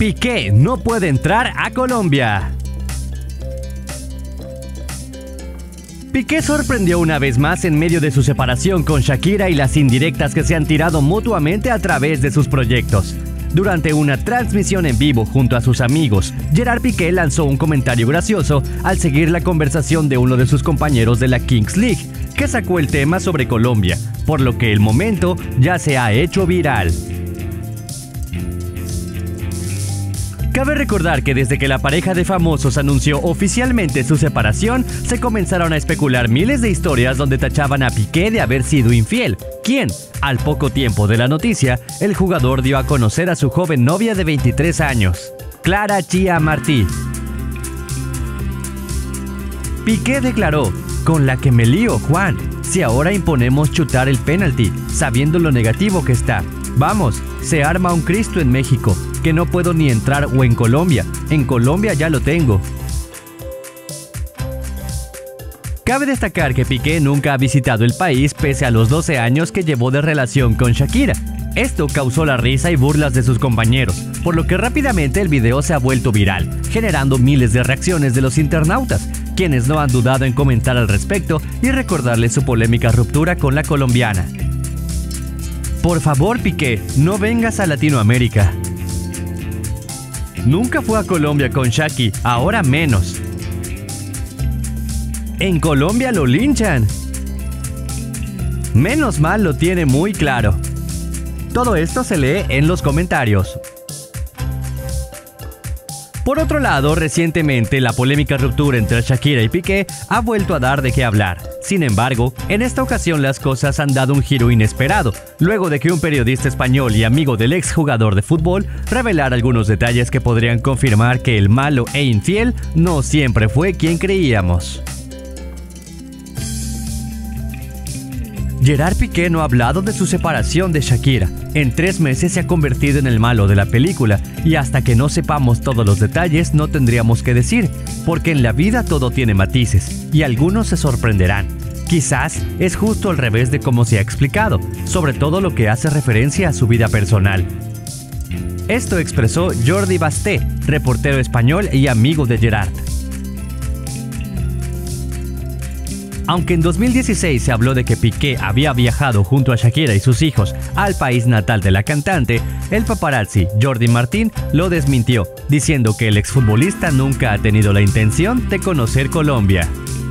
Piqué no puede entrar a Colombia. Piqué sorprendió una vez más en medio de su separación con Shakira y las indirectas que se han tirado mutuamente a través de sus proyectos. Durante una transmisión en vivo junto a sus amigos, Gerard Piqué lanzó un comentario gracioso al seguir la conversación de uno de sus compañeros de la Kings League, que sacó el tema sobre Colombia, por lo que el momento ya se ha hecho viral. Cabe recordar que desde que la pareja de famosos anunció oficialmente su separación, se comenzaron a especular miles de historias donde tachaban a Piqué de haber sido infiel, quien, al poco tiempo de la noticia, el jugador dio a conocer a su joven novia de 23 años, Clara Chia Martí. Piqué declaró: "Con la que me lío, Juan, si ahora imponemos chutar el penalti, sabiendo lo negativo que está. Vamos, se arma un Cristo en México, que no puedo ni entrar, o en Colombia ya lo tengo". Cabe destacar que Piqué nunca ha visitado el país pese a los 12 años que llevó de relación con Shakira. Esto causó la risa y burlas de sus compañeros, por lo que rápidamente el video se ha vuelto viral, generando miles de reacciones de los internautas, quienes no han dudado en comentar al respecto y recordarle su polémica ruptura con la colombiana. Por favor, Piqué, no vengas a Latinoamérica. Nunca fue a Colombia con Shaki, ahora menos. En Colombia lo linchan. Menos mal lo tiene muy claro. Todo esto se lee en los comentarios. Por otro lado, recientemente la polémica ruptura entre Shakira y Piqué ha vuelto a dar de qué hablar. Sin embargo, en esta ocasión las cosas han dado un giro inesperado, luego de que un periodista español y amigo del exjugador de fútbol revelara algunos detalles que podrían confirmar que el malo e infiel no siempre fue quien creíamos. Gerard Piqué no ha hablado de su separación de Shakira. En 3 meses se ha convertido en el malo de la película, y hasta que no sepamos todos los detalles no tendríamos que decir, porque en la vida todo tiene matices, y algunos se sorprenderán. Quizás es justo al revés de cómo se ha explicado, sobre todo lo que hace referencia a su vida personal. Esto expresó Jordi Basté, reportero español y amigo de Gerard. Aunque en 2016 se habló de que Piqué había viajado junto a Shakira y sus hijos al país natal de la cantante, el paparazzi Jordi Martín lo desmintió, diciendo que el exfutbolista nunca ha tenido la intención de conocer Colombia.